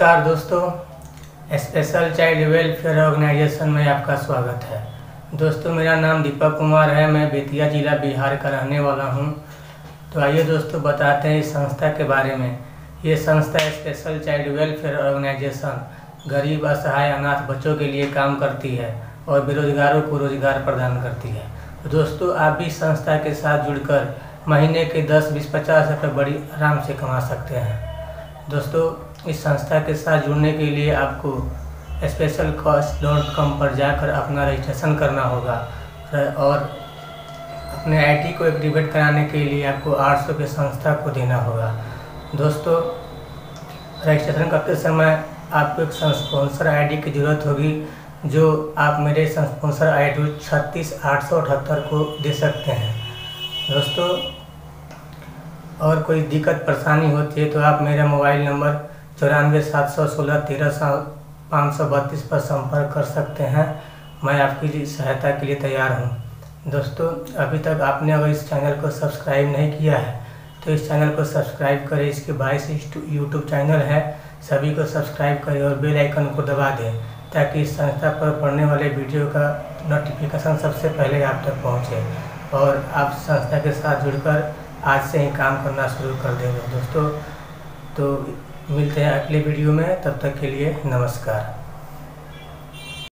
नमस्कार दोस्तों, special child welfare organisation में आपका स्वागत है। दोस्तों, मेरा नाम दीपक कुमार है। मैं बेतिया जिला बिहार का रहने वाला हूं। तो आइए दोस्तों बताते हैं इस संस्था के बारे में। ये संस्था स्पेशल चाइल्ड वेलफेयर ऑर्गेनाइजेशन गरीब, असहाय, अनाथ बच्चों के लिए काम करती है और बेरोजगारों को रोजगार प्रदान करती है। तो दोस्तों, आप भी इस संस्था के साथ जुड़कर महीने के 10, 20, 50 रुपये बड़ी आराम से कमा सकते हैं। दोस्तों, इस संस्था के साथ जुड़ने के लिए आपको specialcause.com पर जाकर अपना रजिस्ट्रेशन करना होगा और अपने आईडी को एक्टिवेट कराने के लिए आपको 800 रुपये संस्था को देना होगा। दोस्तों, रजिस्ट्रेशन करते समय आपको एक स्पॉन्सर आईडी की ज़रूरत होगी, जो आप मेरे स्पॉन्सर आईडी 36878 को दे सकते हैं। दोस्तों, और कोई दिक्कत परेशानी होती है तो आप मेरा मोबाइल नंबर 9471613532 पर संपर्क कर सकते हैं। मैं आपकी सहायता के लिए तैयार हूं। दोस्तों, अभी तक आपने अगर इस चैनल को सब्सक्राइब नहीं किया है तो इस चैनल को सब्सक्राइब करें। इसके 22 यूट्यूब चैनल है, सभी को सब्सक्राइब करें और बेल आइकन को दबा दें ताकि इस संस्था पर पड़ने वाले वीडियो का नोटिफिकेशन सबसे पहले आप तक पहुँचे और आप संस्था के साथ जुड़कर आज से ही काम करना शुरू कर देंगे। दोस्तों, तो मिलते हैं अगले वीडियो में, तब तक के लिए नमस्कार।